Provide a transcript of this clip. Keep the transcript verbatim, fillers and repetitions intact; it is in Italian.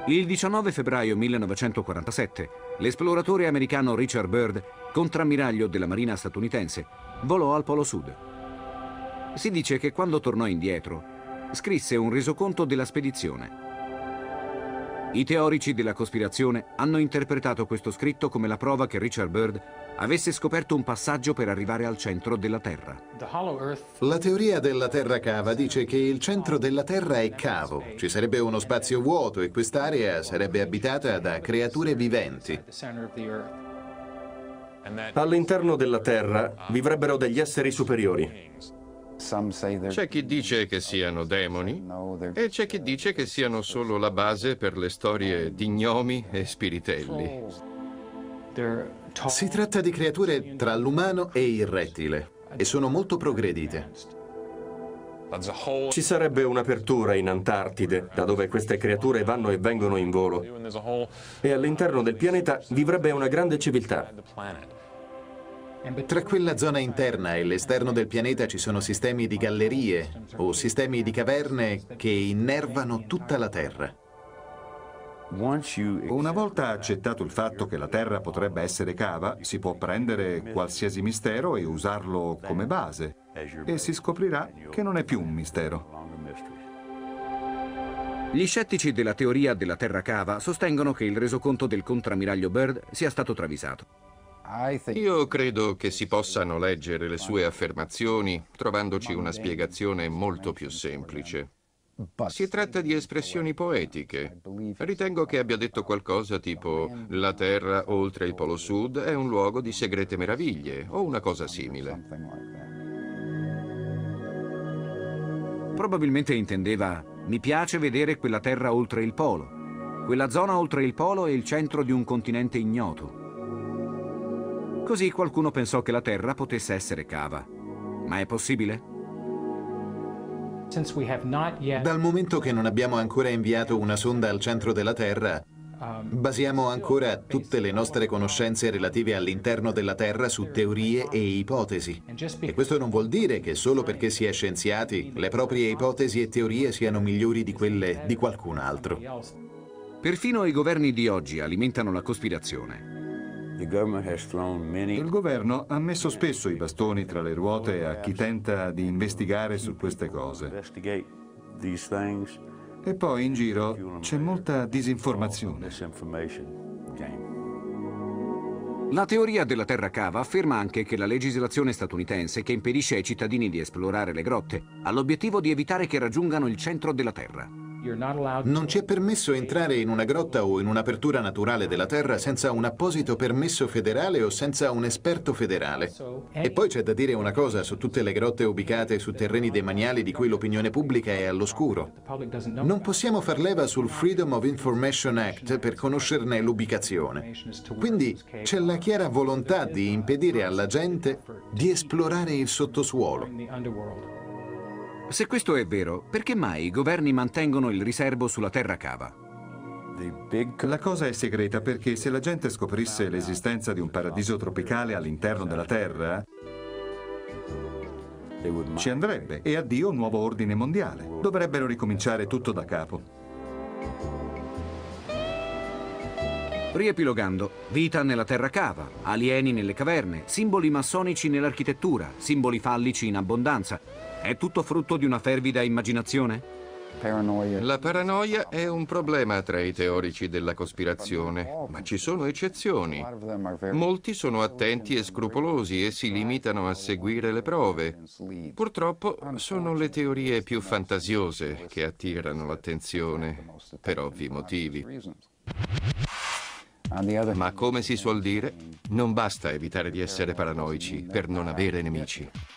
Il diciannove febbraio millenovecentoquarantasette, l'esploratore americano Richard Byrd, contrammiraglio della Marina statunitense, volò al Polo Sud. Si dice che quando tornò indietro, scrisse un resoconto della spedizione. I teorici della cospirazione hanno interpretato questo scritto come la prova che Richard Byrd avesse scoperto un passaggio per arrivare al centro della Terra. La teoria della terra cava dice che il centro della Terra è cavo. Ci sarebbe uno spazio vuoto e quest'area sarebbe abitata da creature viventi. All'interno della Terra vivrebbero degli esseri superiori. C'è chi dice che siano demoni e c'è chi dice che siano solo la base per le storie di gnomi e spiritelli. Si tratta di creature tra l'umano e il rettile e sono molto progredite. Ci sarebbe un'apertura in Antartide, da dove queste creature vanno e vengono in volo. E all'interno del pianeta vivrebbe una grande civiltà. Tra quella zona interna e l'esterno del pianeta ci sono sistemi di gallerie o sistemi di caverne che innervano tutta la Terra. Una volta accettato il fatto che la Terra potrebbe essere cava, si può prendere qualsiasi mistero e usarlo come base, e si scoprirà che non è più un mistero. Gli scettici della teoria della terra cava sostengono che il resoconto del contrammiraglio Byrd sia stato travisato. Io credo che si possano leggere le sue affermazioni trovandoci una spiegazione molto più semplice. Si tratta di espressioni poetiche. Ritengo che abbia detto qualcosa tipo «La Terra oltre il Polo Sud è un luogo di segrete meraviglie» o una cosa simile. Probabilmente intendeva «Mi piace vedere quella terra oltre il polo. Quella zona oltre il polo è il centro di un continente ignoto». Così qualcuno pensò che la Terra potesse essere cava. Ma è possibile? Dal momento che non abbiamo ancora inviato una sonda al centro della Terra, basiamo ancora tutte le nostre conoscenze relative all'interno della Terra su teorie e ipotesi. E questo non vuol dire che solo perché si è scienziati, le proprie ipotesi e teorie siano migliori di quelle di qualcun altro. Perfino i governi di oggi alimentano la cospirazione. Il governo ha messo spesso i bastoni tra le ruote a chi tenta di investigare su queste cose. E poi in giro c'è molta disinformazione. La teoria della terra cava afferma anche che la legislazione statunitense che impedisce ai cittadini di esplorare le grotte ha l'obiettivo di evitare che raggiungano il centro della Terra. Non ci è permesso entrare in una grotta o in un'apertura naturale della Terra senza un apposito permesso federale o senza un esperto federale. E poi c'è da dire una cosa su tutte le grotte ubicate su terreni demaniali di cui l'opinione pubblica è all'oscuro. Non possiamo far leva sul Freedom of Information Act per conoscerne l'ubicazione. Quindi c'è la chiara volontà di impedire alla gente di esplorare il sottosuolo. Se questo è vero, perché mai i governi mantengono il riserbo sulla terra cava? La cosa è segreta perché se la gente scoprisse l'esistenza di un paradiso tropicale all'interno della Terra, ci andrebbe e addio un nuovo ordine mondiale. Dovrebbero ricominciare tutto da capo. Riepilogando, vita nella terra cava, alieni nelle caverne, simboli massonici nell'architettura, simboli fallici in abbondanza. È tutto frutto di una fervida immaginazione? La paranoia è un problema tra i teorici della cospirazione, ma ci sono eccezioni. Molti sono attenti e scrupolosi e si limitano a seguire le prove. Purtroppo sono le teorie più fantasiose che attirano l'attenzione, per ovvi motivi. Ma come si suol dire, non basta evitare di essere paranoici per non avere nemici.